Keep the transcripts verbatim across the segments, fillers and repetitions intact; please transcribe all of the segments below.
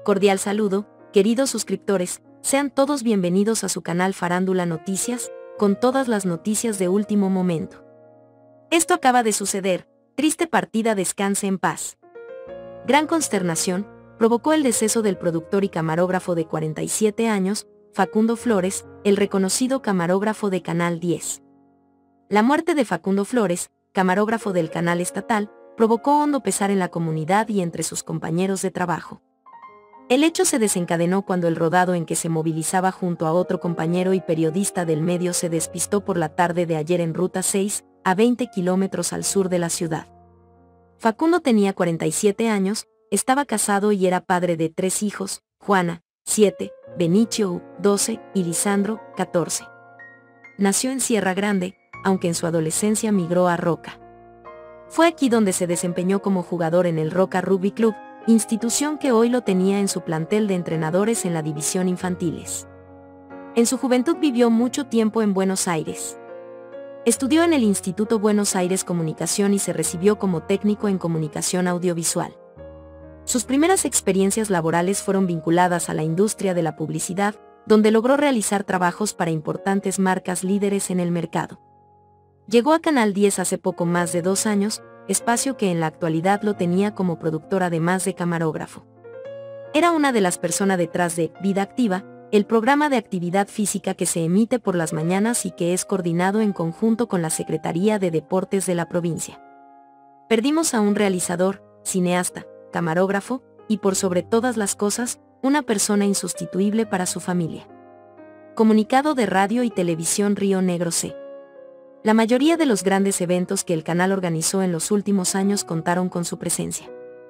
Cordial saludo, queridos suscriptores, sean todos bienvenidos a su canal Farándula Noticias, con todas las noticias de último momento. Esto acaba de suceder, triste partida, descanse en paz. Gran consternación provocó el deceso del productor y camarógrafo de cuarenta y siete años, Facundo Flores, el reconocido camarógrafo de Canal diez. La muerte de Facundo Flores, camarógrafo del canal estatal, provocó hondo pesar en la comunidad y entre sus compañeros de trabajo. El hecho se desencadenó cuando el rodado en que se movilizaba junto a otro compañero y periodista del medio se despistó por la tarde de ayer en Ruta seis, a veinte kilómetros al sur de la ciudad. Facundo tenía cuarenta y siete años, estaba casado y era padre de tres hijos, Juana, siete, Benicio, doce, y Lisandro, catorce. Nació en Sierra Grande, aunque en su adolescencia migró a Roca. Fue aquí donde se desempeñó como jugador en el Roca Rugby Club, institución que hoy lo tenía en su plantel de entrenadores en la división infantiles. En su juventud vivió mucho tiempo en Buenos Aires. Estudió en el Instituto Buenos Aires Comunicación y se recibió como técnico en comunicación audiovisual. Sus primeras experiencias laborales fueron vinculadas a la industria de la publicidad, donde logró realizar trabajos para importantes marcas líderes en el mercado. Llegó a Canal diez hace poco más de dos años, espacio que en la actualidad lo tenía como productor además de camarógrafo. Era una de las personas detrás de Vida Activa, el programa de actividad física que se emite por las mañanas y que es coordinado en conjunto con la Secretaría de Deportes de la provincia. Perdimos a un realizador, cineasta, camarógrafo, y por sobre todas las cosas, una persona insustituible para su familia. Comunicado de Radio y Televisión Río Negro C. La mayoría de los grandes eventos que el canal organizó en los últimos años contaron con su presencia.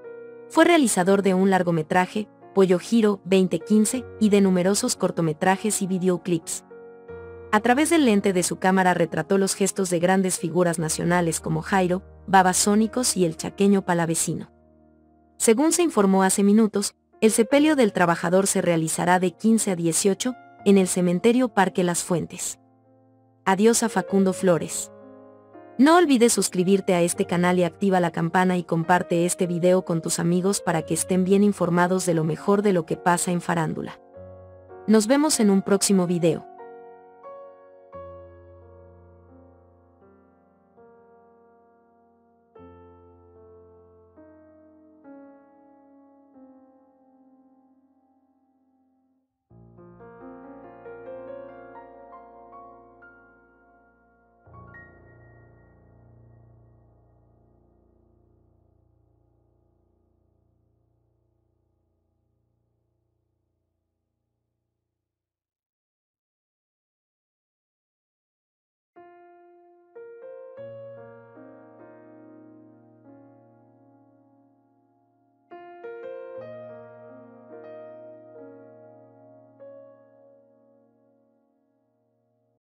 Fue realizador de un largometraje, Pollo Giro veinte quince, y de numerosos cortometrajes y videoclips. A través del lente de su cámara retrató los gestos de grandes figuras nacionales como Jairo, Babasónicos y el chaqueño Palavecino. Según se informó hace minutos, el sepelio del trabajador se realizará de quince a dieciocho, en el cementerio Parque Las Fuentes. Adiós a Facundo Flores. No olvides suscribirte a este canal y activa la campana y comparte este video con tus amigos para que estén bien informados de lo mejor de lo que pasa en farándula. Nos vemos en un próximo video.